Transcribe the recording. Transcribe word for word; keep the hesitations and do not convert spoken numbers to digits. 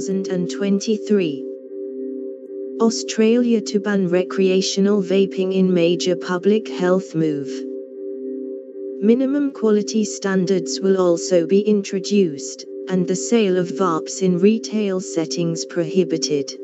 thousand twenty-three. Australia to ban recreational vaping in major public health move. Minimum quality standards will also be introduced, and the sale of vapes in retail settings prohibited.